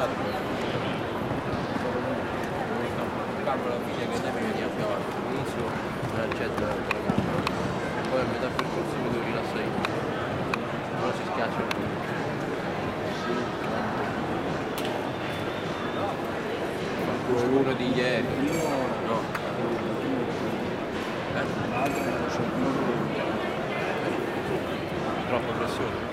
stato calmo alla figlia che ne veniva più avanti. All'inizio era il jet della gamma, poi a metà percorso mi devo rilassare io. Però si schiaccia il uno di ieri. No. Troppa pressione.